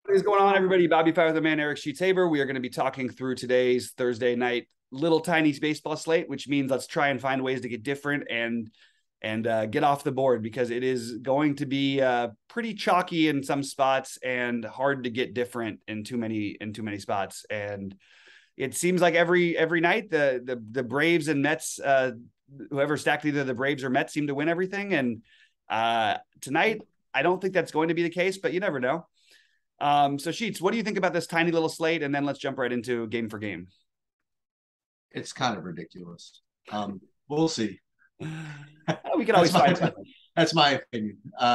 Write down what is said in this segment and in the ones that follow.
What is going on, everybody? BobbyFi with the man, Eric Sheets. We are going to be talking through today's Thursday night little tiny baseball slate, which means let's try and find ways to get different and get off the board, because it is going to be pretty chalky in some spots and hard to get different in too many spots. And it seems like every night the Braves and Mets, whoever stacked either the Braves or Mets, seem to win everything. And tonight, I don't think that's going to be the case, but you never know. So Sheets, what do you think about this tiny little slate? And then let's jump right into game for game. It's kind of ridiculous. We'll see. We can always find something. That's my opinion.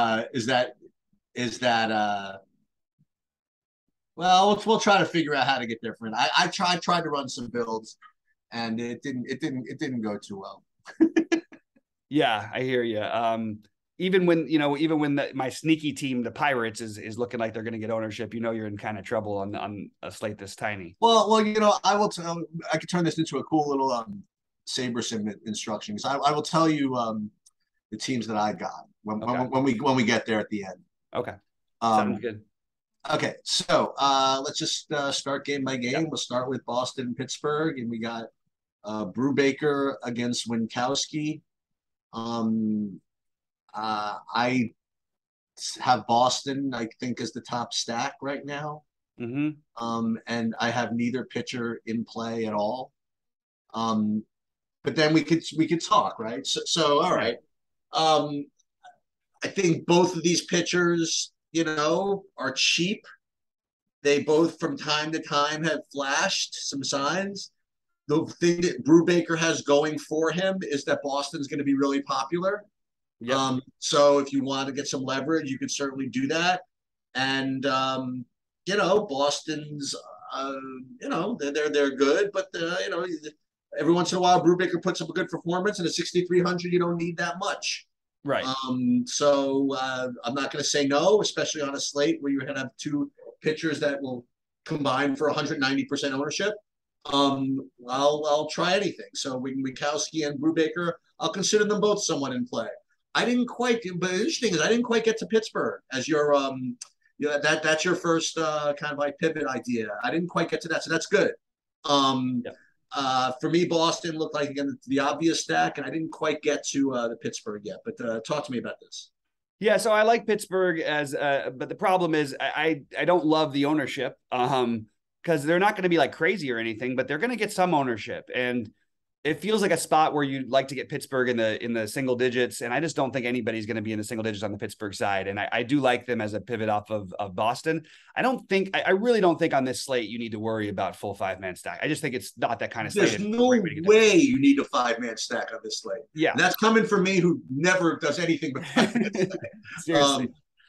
Well, we'll try to figure out how to get different. I tried to run some builds, and it didn't go too well. Yeah, I hear you. Even when my sneaky team, the Pirates, is looking like they're going to get ownership, you're in kind of trouble on a slate this tiny. Well, I could turn this into a cool little Saber sim instruction, because I will tell you the teams that I got when we get there at the end. Okay, sounds good. Okay, so let's just start game by game. Yep. We'll start with Boston and Pittsburgh, and we got Brubaker against Winkowski. I have Boston, I think, as the top stack right now. Mm-hmm. And I have neither pitcher in play at all. But then we could talk, right? So all right. I think both of these pitchers, are cheap. They both from time to time have flashed some signs. The thing that Brubaker has going for him is that Boston's going to be really popular. Yep. So if you want to get some leverage, you could certainly do that. And Boston's they're good, but every once in a while Brubaker puts up a good performance, and at 6,300 you don't need that much. Right. So I'm not going to say no, especially on a slate where you're going to have two pitchers that will combine for 190% ownership. I'll try anything. So Winkowski and Brubaker, I'll consider them both somewhat in play. But the interesting is I didn't quite get to Pittsburgh as your that's your first kind of like pivot idea. I didn't quite get to that, so that's good. For me, Boston looked like, again, the obvious stack, and I didn't quite get to the Pittsburgh yet. But talk to me about this. Yeah, so I like Pittsburgh but the problem is I don't love the ownership because they're not going to be like crazy or anything, but they're going to get some ownership, and it feels like a spot where you'd like to get Pittsburgh in the single digits, and I just don't think anybody's going to be in the single digits on the Pittsburgh side. And I do like them as a pivot off of Boston. I really don't think on this slate you need to worry about full 5-man stack. I just think it's not that kind of slate. There's no way you need a 5-man stack on this slate. Yeah, and that's coming from me, who never does anything but 5-man stack. Seriously.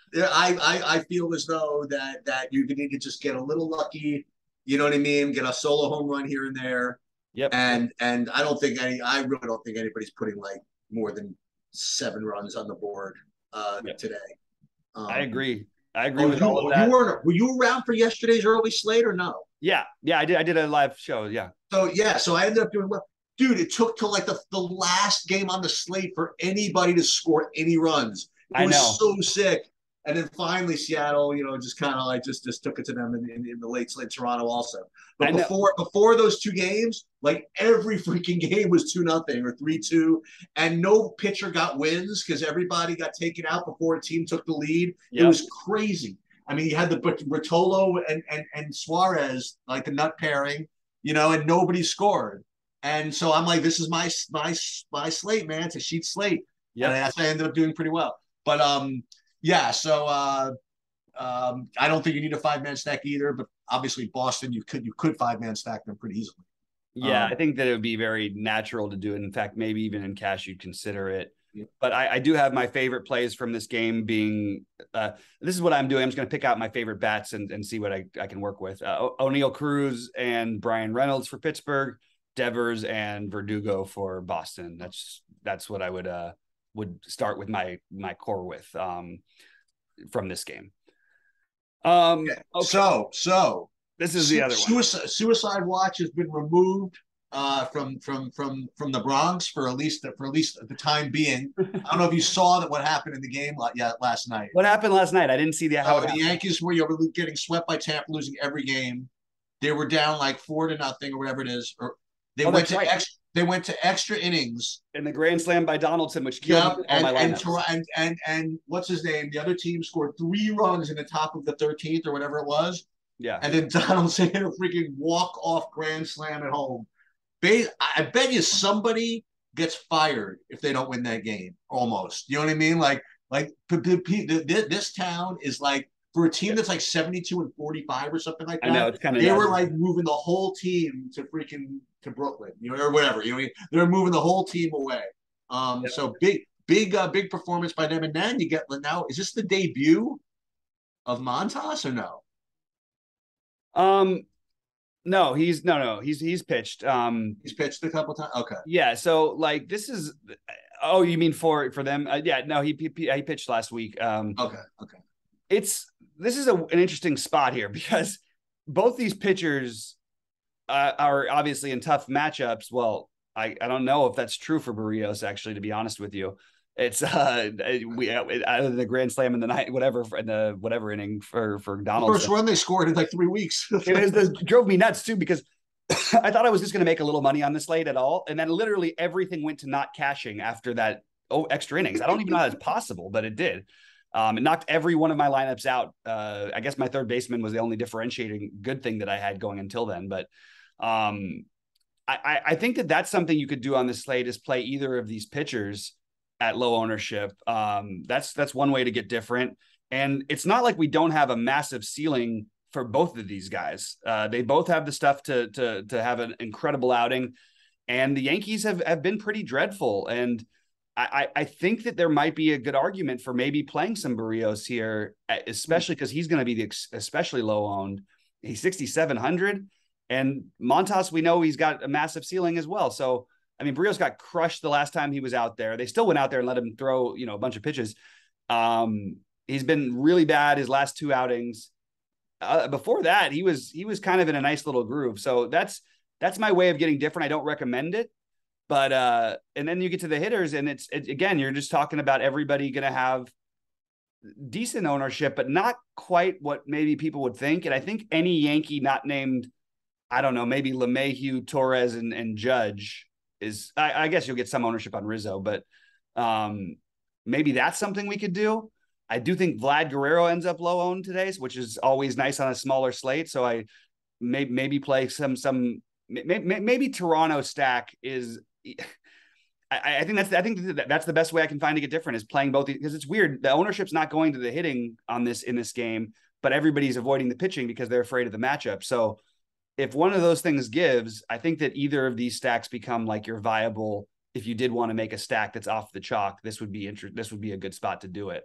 I feel as though that you need to just get a little lucky. You know what I mean? Get a solo home run here and there. Yep. And I really don't think anybody's putting like more than 7 runs on the board today. I agree with all of that. Were you around for yesterday's early slate or no? Yeah, I did a live show. Yeah. So I ended up doing well. Dude, it took till like the last game on the slate for anybody to score any runs. It was so sick. And then finally Seattle, just kind of like just took it to them in the late slate. Toronto also. But before those two games, like every freaking game was 2-0 or 3-2, and no pitcher got wins because everybody got taken out before a team took the lead. Yep. It was crazy. I mean, you had the Bertolo and Suarez, like the nut pairing, and nobody scored. And so I'm like, this is my slate, man. It's a sheet slate. Yeah, and I ended up doing pretty well. But yeah, so I don't think you need a 5-man stack either, but obviously Boston, you could 5-man stack them pretty easily. Yeah, I think that it would be very natural to do it. In fact, maybe even in cash, you'd consider it. Yeah. But I do have my favorite plays from this game being, this is what I'm doing. I'm just going to pick out my favorite bats and see what I can work with. O'Neill Cruz and Brian Reynolds for Pittsburgh, Devers and Verdugo for Boston. That's what I would start with my core with from this game. Okay. So this is the other one. Suicide watch has been removed from the Bronx for at least at the time being. I don't know if you saw that what happened in the game last night. What happened last night? I didn't see how it The happened. Yankees were getting swept by Tampa, losing every game. They were down like 4-0 or whatever it is. Or they went to extra innings. And the grand slam by Donaldson, which killed all my lineups. And what's his name? The other team scored 3 runs in the top of the 13th or whatever it was. Yeah. And then Donaldson hit a freaking walk-off grand slam at home. I bet you somebody gets fired if they don't win that game. Almost. You know what I mean? Like this town is like, for a team that's like 72-45 or something like that. I know, it's kind of they were like moving the whole team to Brooklyn, or whatever. You know, they're moving the whole team away. So big performance by them. And then you get is this the debut of Montas or no? No, he's pitched. He's pitched a couple times. Okay. Yeah. So like this is. Oh, you mean for them? Yeah. No, he pitched last week. Okay. This is an interesting spot here because both these pitchers are obviously in tough matchups. Well, I don't know if that's true for Barrios, actually, to be honest with you. It's out of the grand slam in the night, whatever inning for Donaldson. The first run they scored in like 3 weeks. It drove me nuts too, because I thought I was just going to make a little money on this slate at all. And then literally everything went to not cashing after that extra innings. I don't even know how that's possible, but it did. It knocked every one of my lineups out. I guess my third baseman was the only differentiating good thing that I had going until then. But I think that's something you could do on this slate, is play either of these pitchers at low ownership. That's one way to get different. And it's not like we don't have a massive ceiling for both of these guys. They both have the stuff to have an incredible outing. And the Yankees have been pretty dreadful. And I think that there might be a good argument for maybe playing some Barrios here, especially because he's going to be especially low owned. He's 6,700, and Montas, we know he's got a massive ceiling as well. So, I mean, Barrios got crushed the last time he was out there. They still went out there and let him throw, a bunch of pitches. He's been really bad his last 2 outings. Before that, he was kind of in a nice little groove. So that's my way of getting different. I don't recommend it. But and then you get to the hitters, and it's again, you're just talking about everybody going to have decent ownership, but not quite what maybe people would think. And I think any Yankee not named, I don't know, maybe LeMahieu, Torres, and Judge is, I guess you'll get some ownership on Rizzo, but maybe that's something we could do. I do think Vlad Guerrero ends up low owned today, which is always nice on a smaller slate. So I maybe play maybe Toronto stack is. I think that's the best way I can find to get different, is playing both, because it's weird. The ownership's not going to the hitting in this game, but everybody's avoiding the pitching because they're afraid of the matchup. So if one of those things gives, I think that either of these stacks become like your viable. If you did want to make a stack that's off the chalk, this would be a good spot to do it.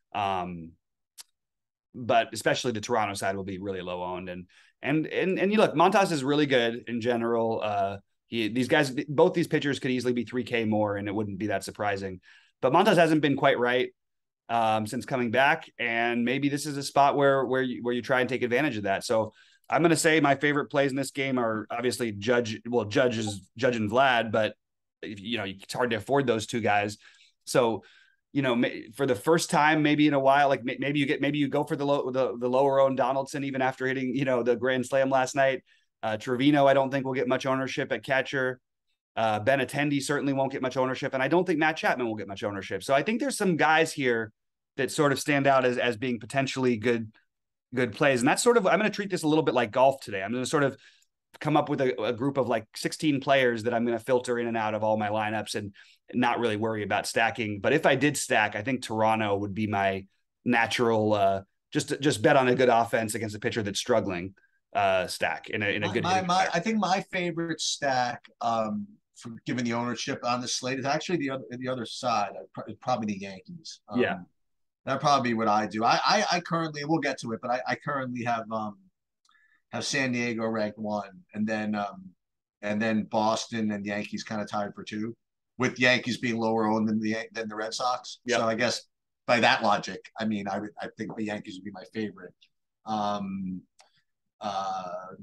But especially the Toronto side will be really low owned, and you look, Montas is really good in general. These guys, both these pitchers could easily be 3K more, and it wouldn't be that surprising. But Montas hasn't been quite right since coming back, and maybe this is a spot where you try and take advantage of that. So I'm going to say my favorite plays in this game are obviously Judge and Vlad, but it's hard to afford those 2 guys. So for the first time, maybe in a while, like maybe you go for the lower owned Donaldson, even after hitting the grand slam last night. Trevino, I don't think will get much ownership at catcher. Benintendi certainly won't get much ownership, and I don't think Matt Chapman will get much ownership. So I think there's some guys here that sort of stand out as being potentially good plays. And that's sort of, I'm going to treat this a little bit like golf today. I'm going to sort of come up with a group of like 16 players that I'm going to filter in and out of all my lineups and not really worry about stacking. But if I did stack, I think Toronto would be my natural, just bet on a good offense against a pitcher that's struggling. Stack in a good. I think my favorite stack, for given the ownership on the slate, is actually the other side. Probably the Yankees. That'd probably be what I do. I currently, we'll get to it, but I currently have San Diego ranked 1, and then Boston and Yankees kind of tied for 2, with Yankees being lower owned than the Red Sox. Yep. So I guess by that logic, I mean, I think the Yankees would be my favorite. Yeah,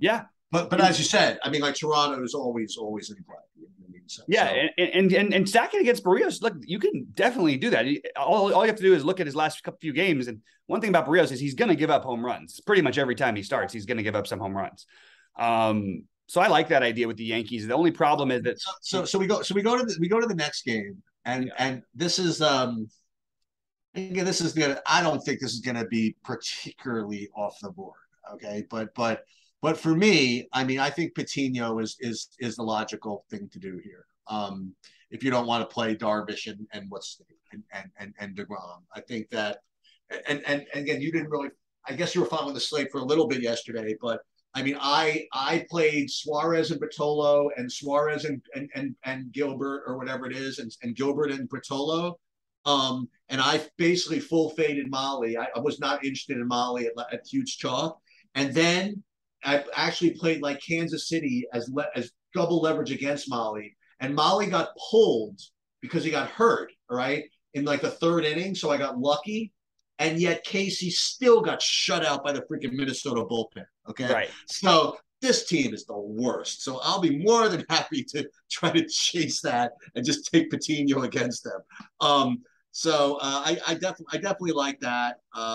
But as you said, I mean, like Toronto is always in play. Yeah, so. and stacking against Barrios, look, you can definitely do that. All you have to do is look at his last few games, and one thing about Barrios is he's going to give up home runs. Pretty much every time he starts, he's going to give up some home runs. So I like that idea with the Yankees. The only problem is that so we go to the next game, and this is again, this is gonna. I don't think this is going to be particularly off the board. Okay, but for me, I mean, I think Patino is the logical thing to do here. If you don't want to play Darvish and DeGrom, I think that, and again, you didn't really. I guess you were following the slate for a little bit yesterday, but I mean, I played Suarez and Bartolo and Suarez and Gilbert or whatever it is, and Gilbert and Bartolo. And I basically full faded Molly. I was not interested in Molly at huge chalk, and then I actually played like Kansas City as double leverage against Molly, and Molly got pulled because he got hurt, right, in like the third inning. So I got lucky, and yet Casey still got shut out by the freaking Minnesota bullpen. Okay, right. So this team is the worst. So I'll be more than happy to try to chase that and just take Patino against them. So I definitely like that.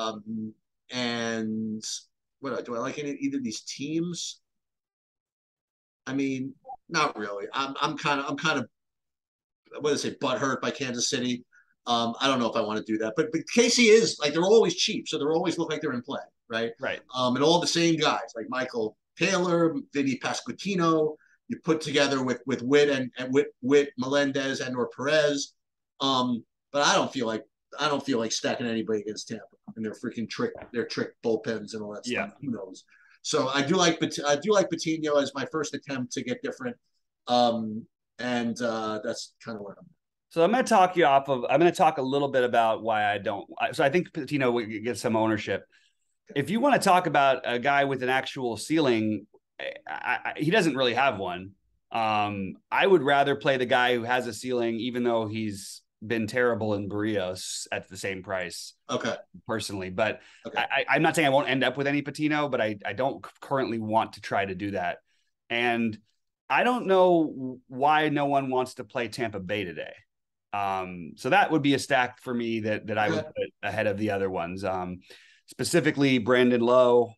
And what do I like either of these teams? I mean, not really. I'm kind of what do I say, butthurt by Kansas City. I don't know if I want to do that, but Casey is like, they're always cheap, so they always look like they're in play, right? Right. And all the same guys like Michael Taylor, Vinny Pasquantino, you put together with Witt and Witt Melendez and or Perez. But I don't feel like stacking anybody against Tampa and their freaking trick bullpens and all that stuff. Who knows? So I do like Patino as my first attempt to get different. And that's kind of where I'm at. So I'm going to talk a little bit about why I don't. So I think Patino will get some ownership. If you want to talk about a guy with an actual ceiling, he doesn't really have one. I would rather play the guy who has a ceiling, even though he's been terrible in Barrios at the same price. Okay. Personally, but okay. I'm not saying I won't end up with any Patino, but I don't currently want to try to do that. And I don't know why no one wants to play Tampa Bay today. So that would be a stack for me that I would put ahead of the other ones. Specifically Brandon Lau,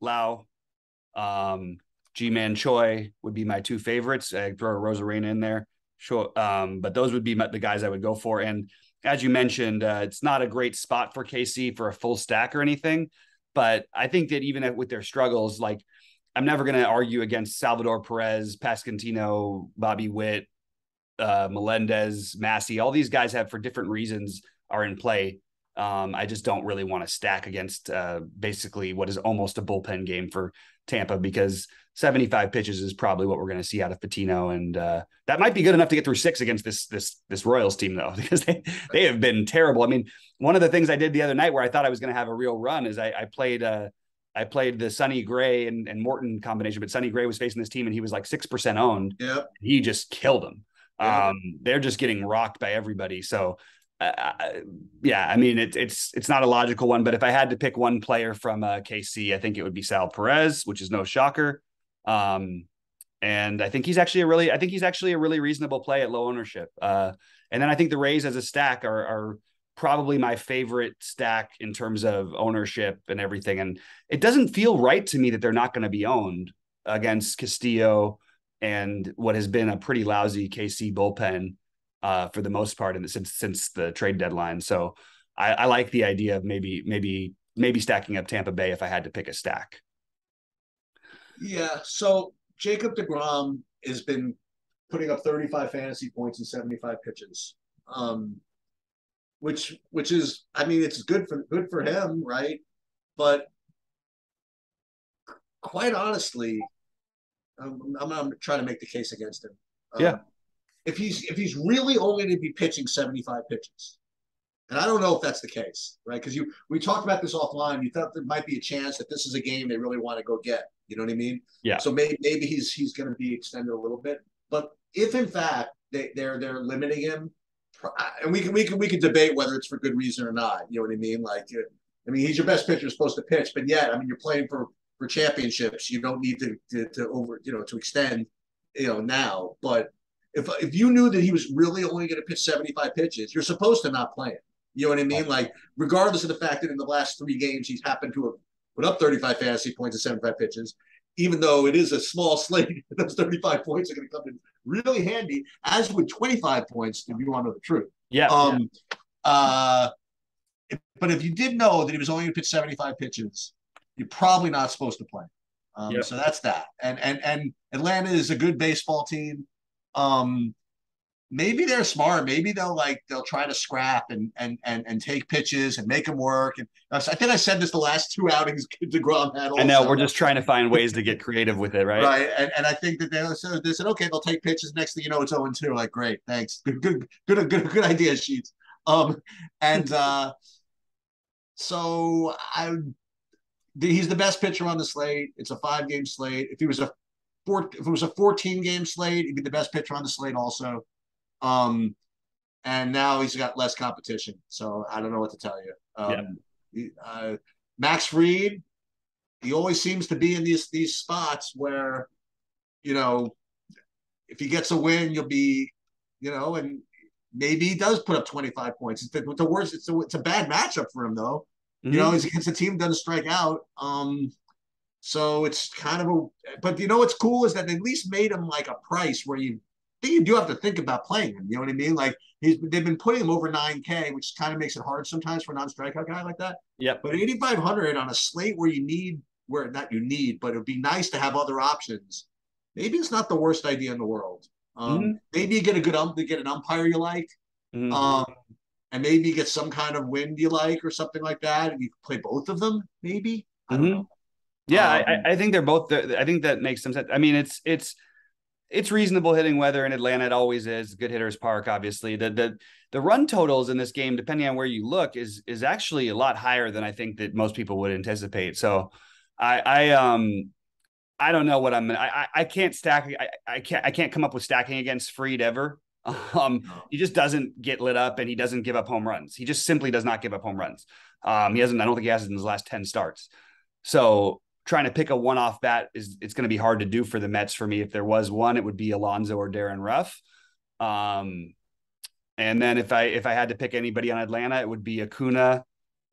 G-Man Choi would be my two favorites. I throw a Rosarena in there. Sure. But those would be the guys I would go for. And as you mentioned, it's not a great spot for KC for a full stack or anything. But I think that even with their struggles, like I'm never going to argue against Salvador Perez, Pasquantino, Bobby Witt, Melendez, Massey. All these guys have, for different reasons, are in play. I just don't really want to stack against basically what is almost a bullpen game for Tampa, because 75 pitches is probably what we're going to see out of Patino, and that might be good enough to get through 6 against this Royals team, though, because they have been terrible. I mean, one of the things I did the other night where I thought I was going to have a real run is I played the Sonny Gray and Morton combination, but Sonny Gray was facing this team and he was like 6% owned. Yep. He just killed him. Yep. They're just getting rocked by everybody. So yeah, I mean, it's not a logical one, but if I had to pick one player from KC, I think it would be Sal Perez, which is no shocker. And I think he's actually a really reasonable play at low ownership. And then I think the Rays as a stack are probably my favorite stack in terms of ownership and everything. And it doesn't feel right to me that they're not going to be owned against Castillo and what has been a pretty lousy KC bullpen for the most part since the trade deadline. So I like the idea of maybe stacking up Tampa Bay if I had to pick a stack. Yeah. So Jacob deGrom has been putting up 35 fantasy points in 75 pitches, which is, I mean, it's good for him, right? But quite honestly, I'm trying to make the case against him. Yeah. If he's really only going to be pitching 75 pitches, and I don't know if that's the case, right? Because we talked about this offline. You thought there might be a chance that this is a game they really want to go get. You know what I mean? Yeah. So maybe he's going to be extended a little bit. But if in fact they're limiting him, and we can debate whether it's for good reason or not. You know what I mean? Like, I mean, he's your best pitcher, supposed to pitch, but yet, I mean, you're playing for for championships, you don't need to extend, now. But if you knew that he was really only going to pitch 75 pitches, you're supposed to not play him. You know what I mean? Like, regardless of the fact that in the last 3 games he's happened to have put up 35 fantasy points and 75 pitches, even though it is a small slate, those 35 points are going to come in really handy, as would 25 points, if you want to know the truth. Yeah. But if you did know that he was only going to pitch 75 pitches, you're probably not supposed to play. So that's that. And Atlanta is a good baseball team. Maybe they're smart. Maybe they'll try to scrap and take pitches and make them work. And I think I said this the last 2 outings DeGrom had. Also. I know, we're just trying to find ways to get creative with it, right? Right. And I think that they said, okay, they'll take pitches. Next thing you know, it's 0-2. Like, great, thanks. Good idea, Sheets. So he's the best pitcher on the slate. It's a 5-game slate. If it was a 14-game slate, he'd be the best pitcher on the slate also. And now he's got less competition, so I don't know what to tell you. Max Fried, he always seems to be in these spots where, if he gets a win, you'll be, and maybe he does put up 25 points. It's the worst. It's a bad matchup for him though. Mm-hmm. He's against a team that doesn't strike out. So it's kind of but what's cool is that they at least made him like a price where you do have to think about playing him. You know what I mean? Like they've been putting him over 9K, which kind of makes it hard sometimes for a non-strikeout guy like that. Yeah. But 8,500 on a slate where not you need, but it'd be nice to have other options. Maybe it's not the worst idea in the world. Maybe you get an umpire you like. And maybe you get some kind of wind you like or something like that, and you can play both of them. Maybe I don't know. Yeah, I think they're both. I think that makes some sense. I mean, it's reasonable hitting weather in Atlanta. It always is. Good hitters park, obviously. The run totals in this game, depending on where you look, is actually a lot higher than I think that most people would anticipate. So I don't know what I can't stack. I can't come up with stacking against Fried ever. He just doesn't get lit up, and he doesn't give up home runs. He just simply does not give up home runs. He hasn't. I don't think he has it in his last 10 starts. So trying to pick a one-off bat it's going to be hard to do for the Mets. For me, if there was one, it would be Alonso or Darren Ruff. And then if I had to pick anybody on Atlanta, it would be Acuna,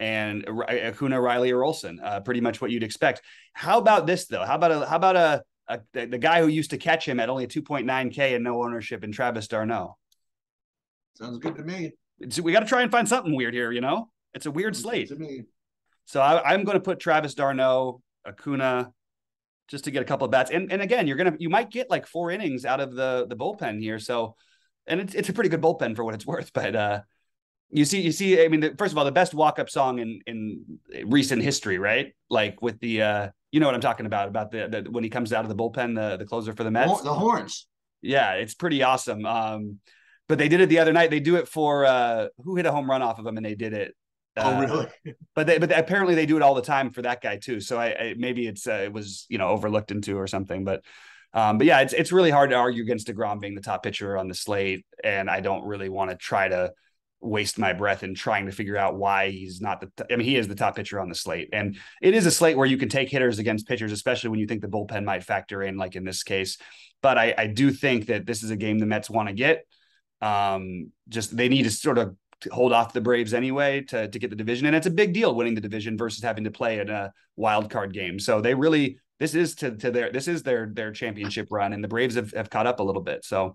Riley, or Olsen. Pretty much what you'd expect. How about this though? How about the guy who used to catch him at only 2.9K and no ownership in Travis d'Arnaud? Sounds good to me. We got to try and find something weird here. It's a weird slate. To me. So I'm going to put Travis d'Arnaud, Acuna, just to get a couple of bats. And again, you might get like 4 innings out of the bullpen here. So, and it's a pretty good bullpen for what it's worth. But you see. I mean, first of all, the best walk-up song in recent history, right? Like with the you know what I'm talking about the when he comes out of the bullpen, the closer for the Mets, the horns. Yeah, it's pretty awesome. But they did it the other night. They do it for who hit a home run off of them, and they did it. Oh, really? But apparently they do it all the time for that guy too. So maybe it was overlooked into or something. But yeah, it's really hard to argue against DeGrom being the top pitcher on the slate, and I don't really want to try to waste my breath in trying to figure out why he's not he is the top pitcher on the slate, and it is a slate where you can take hitters against pitchers, especially when you think the bullpen might factor in, like in this case. But I do think that this is a game the Mets want to get. Just they need to sort of hold off the Braves anyway to get the division, and it's a big deal winning the division versus having to play in a wild card game. So this is their championship run, and the Braves have caught up a little bit. So,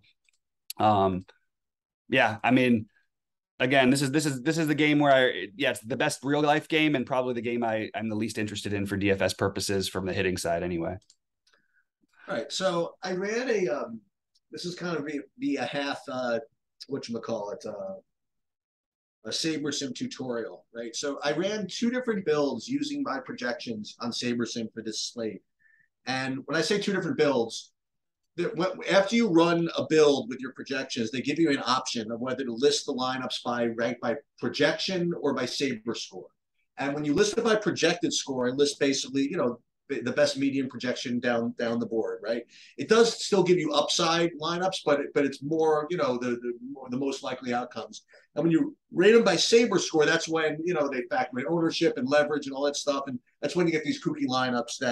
yeah, I mean, again, this is the game where it's the best real life game, and probably the game I'm the least interested in for DFS purposes from the hitting side anyway. All right. So I ran this is kind of be a half, whatchamacallit, a SaberSim tutorial, right? So I ran 2 different builds using my projections on SaberSim for this slate. And when I say 2 different builds, after you run a build with your projections, they give you an option of whether to list the lineups ranked by projection or by Saber score. And when you list it by projected score, it lists basically, the best median projection down the board, right? It does still give you upside lineups, but it's more, the most likely outcomes. And when you rate them by Saber score, that's when, they factor in ownership and leverage and all that stuff. And that's when you get these kooky lineups that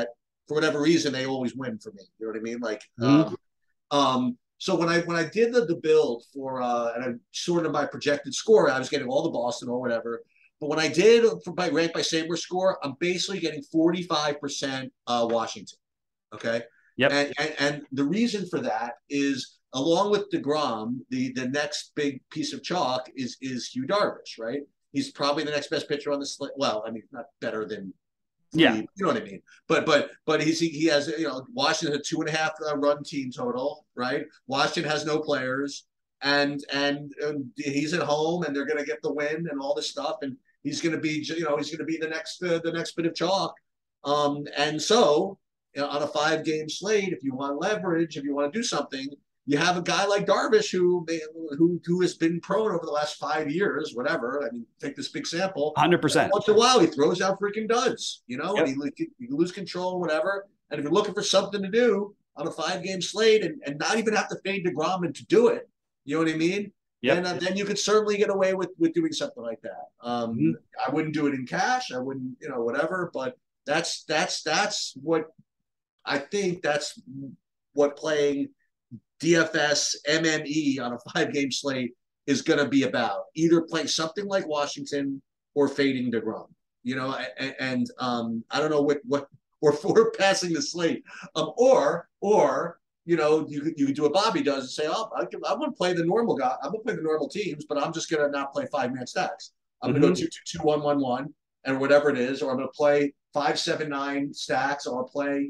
for whatever reason, they always win for me. You know what I mean? Like, so when I did the build for and I sorted my projected score, I was getting all the Boston or whatever. But when I did for by rank by Saber score, I'm basically getting 45% Washington. Okay. Yep. And the reason for that is, along with DeGrom, the next big piece of chalk is Hugh Darvish, right? He's probably the next best pitcher on the slate. Well, I mean, not better than three, Yeah. you know what I mean? But he has, Washington had 2.5 run team total, right? Washington has no players, and he's at home, and they're going to get the win and all this stuff, and he's going to be, he's going to be the next bit of chalk. And so, on a 5-game slate, if you want leverage, if you want to do something, you have a guy like Darvish who has been prone over the last 5 years, whatever. I mean, take this big sample. 100%. Once in a while, he throws out freaking duds, Yep. and you lose control, whatever. And if you're looking for something to do on a 5-game slate and not even have to fade DeGrom to do it, you know what I mean? Yep. Then you could certainly get away with doing something like that. I wouldn't do it in cash. I wouldn't, whatever. But that's what I think. That's what playing DFS MME on a 5-game slate is going to be about. Either playing something like Washington or fading DeGrom. And I don't know what or for passing the slate, or you could do what Bobby does and say, oh, I'm going to play the normal guy. I'm going to play the normal teams, but I'm just going to not play 5-man stacks. I'm going to go 2-2-2-1-1-1 and whatever it is, or I'm going to play 5-7-9 stacks, or I'll play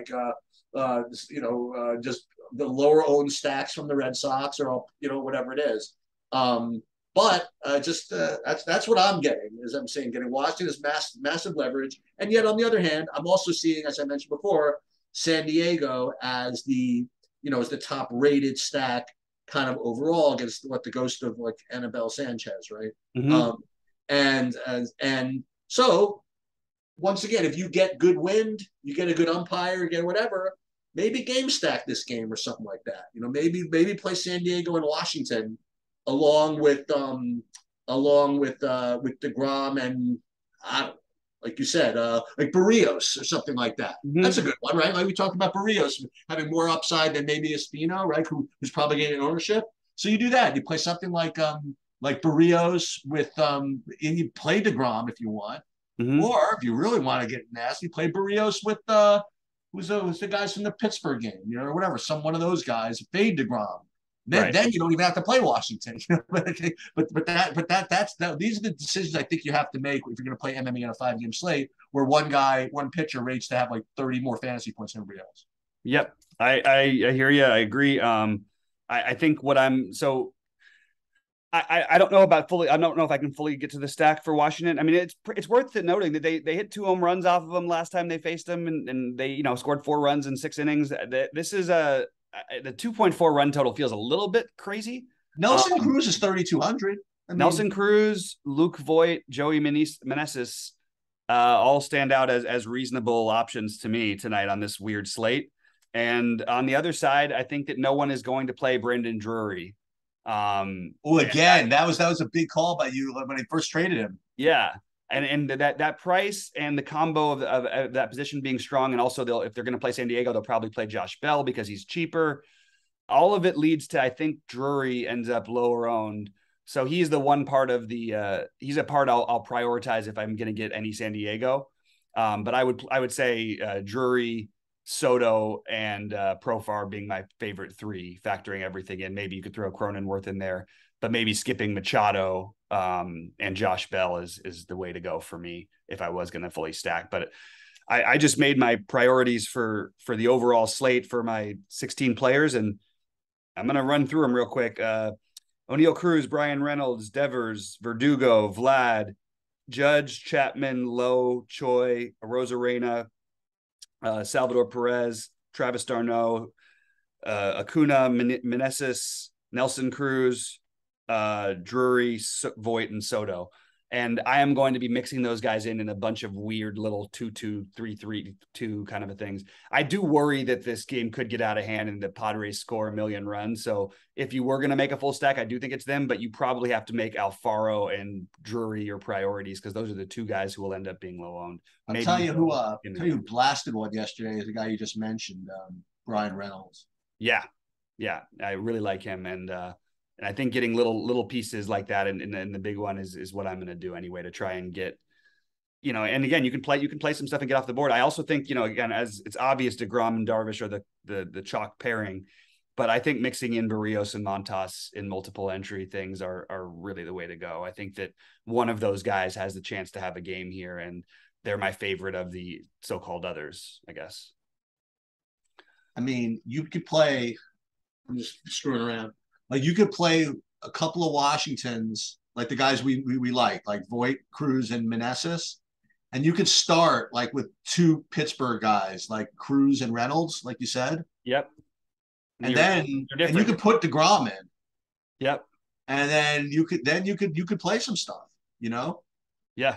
just the lower owned stacks from the Red Sox, or whatever it is. But that's what I'm getting. As I'm saying, getting Washington is massive leverage, and yet on the other hand, I'm also seeing, as I mentioned before, San Diego as the top rated stack kind of overall against what the ghost of like Anibal Sanchez, right? And so once again, if you get good wind, you get a good umpire, you get whatever, maybe game stack this game or something like that. Maybe play San Diego and Washington along with DeGrom and like you said, like Barrios or something like that. That's a good one, right? Like we talked about Barrios having more upside than maybe Espino, right? Who's probably getting ownership. So you do that. You play something like Barrios with and you play DeGrom if you want, or if you really want to get nasty, play Barrios with who's the guys from the Pittsburgh game, or whatever, one of those guys, fade DeGrom. Then you don't even have to play Washington. But that's these are the decisions I think you have to make if you're going to play MME on a 5-game slate, where one pitcher rates to have like 30 more fantasy points than everybody else. Yep, I hear you. I agree. I think what I'm so. I don't know about fully. I don't know if I can fully get to the stack for Washington. I mean, it's worth noting that they hit 2 home runs off of them last time they faced them, and they scored 4 runs in 6 innings. This is the 2.4 run total feels a little bit crazy. Nelson Cruz is 3,200. Nelson Cruz, Luke Voit, Joey Meneses all stand out as reasonable options to me tonight on this weird slate. And on the other side, I think that no one is going to play Brandon Drury. Again, that was a big call by you when he first traded him. Yeah. And that price and the combo of that position being strong, and also if they're going to play San Diego, they'll probably play Josh Bell because he's cheaper. All of it leads to, I think, Drury ends up lower owned. So he's the one part of he's a part I'll prioritize if I'm going to get any San Diego. But I would say Drury, Soto, and Profar being my favorite 3, factoring everything in. Maybe you could throw Cronenworth in there, but maybe skipping Machado and Josh Bell is the way to go for me if I was going to fully stack. But I just made my priorities for the overall slate for my 16 players, and I'm going to run through them real quick. O'Neill Cruz, Brian Reynolds, Devers, Verdugo, Vlad, Judge, Chapman, Lowe, Choi, Arozarena, Salvador Perez, Travis d'Arnaud, Acuna, Meneses, Nelson Cruz, Drury, Voit, and Soto. And I am going to be mixing those guys in a bunch of weird little 2-2, 3-3-2 kind of things. I do worry that this game could get out of hand and the Padres score a million runs. So if you were going to make a full stack, I do think it's them, but you probably have to make Alfaro and Drury your priorities because those are the two guys who will end up being low owned. I'll tell you who blasted one yesterday is the guy you just mentioned, Brian Reynolds. Yeah. I really like him. And I think getting little pieces like that in the big one is what I'm going to do anyway to try and get, and again, you can play some stuff and get off the board. I also think, again, as it's obvious DeGrom and Darvish are the chalk pairing, but I think mixing in Barrios and Montas in multiple entry things are really the way to go. I think that one of those guys has the chance to have a game here, and they're my favorite of the so-called others, I guess. I mean, you could play, I'm just screwing around. Like you could play a couple of Washingtons, like the guys we like Voit, Cruz, and Meneses, and you could start like with two Pittsburgh guys, like Cruz and Reynolds, like you said. Yep. And then you could put DeGrom in. Yep. And then you could play some stuff, Yeah.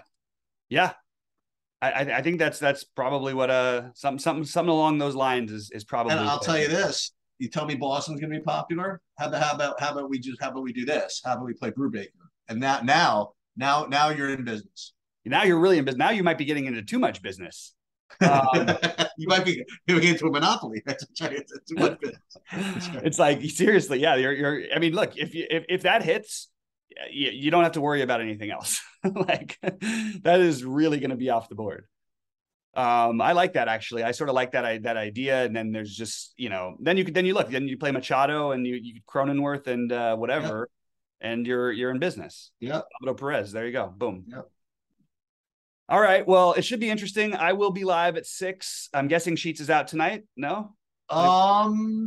I think that's probably what something along those lines is probably. And I'll tell you this. You tell me Boston's going to be popular. How about we do this? How about we play Brubaker? And now you're in business. Now you're really in business. Now you might be getting into too much business. You might be going into a monopoly. That's too much business. It's like seriously, yeah. You're. I mean, look, if that hits, you don't have to worry about anything else. Like that is really going to be off the board. I like that actually. I sort of like that idea. And then there's just, then you play Machado and you Cronenworth and whatever, and you're in business. Yeah. Salvador Perez. There you go. Boom. Yep. All right. Well, it should be interesting. I will be live at 6. I'm guessing Sheets is out tonight. No? No,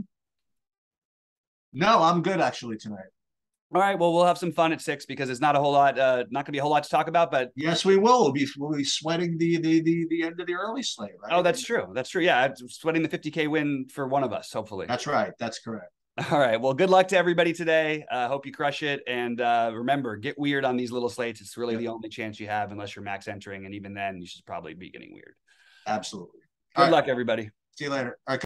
I'm good actually tonight. All right. Well, we'll have some fun at 6 because it's not a whole lot, not going to be a whole lot to talk about, but yes, we will. We'll be sweating the end of the early slate, right? Oh, that's true. That's true. Yeah. I'm sweating the 50K win for one of us, hopefully. That's right. That's correct. All right. Well, good luck to everybody today. Hope you crush it. And remember, get weird on these little slates. It's really the only chance you have unless you're max entering. And even then, you should probably be getting weird. Absolutely. Good luck, everybody. See you later. All right.